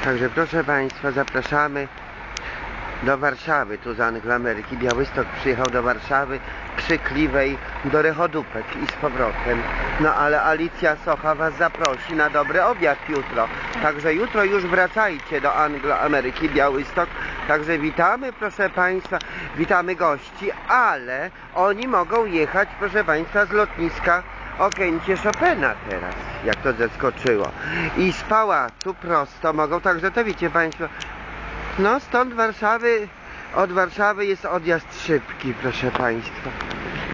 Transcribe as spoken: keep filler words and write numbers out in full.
Także proszę Państwa, zapraszamy do Warszawy, tu z Angloameryki. Białystok przyjechał do Warszawy, krzykliwej, do Rechodupek i z powrotem. No ale Alicja Socha Was zaprosi na dobry obiad jutro. Także jutro już wracajcie do Angloameryki, Białystok. Także witamy, proszę Państwa, witamy gości, ale oni mogą jechać, proszę Państwa, z lotniska Okęcie Chopina teraz, jak to zeskoczyło. I z pałacu prosto mogą, także to wiecie Państwo, no stąd Warszawy, od Warszawy jest odjazd szybki, proszę Państwa.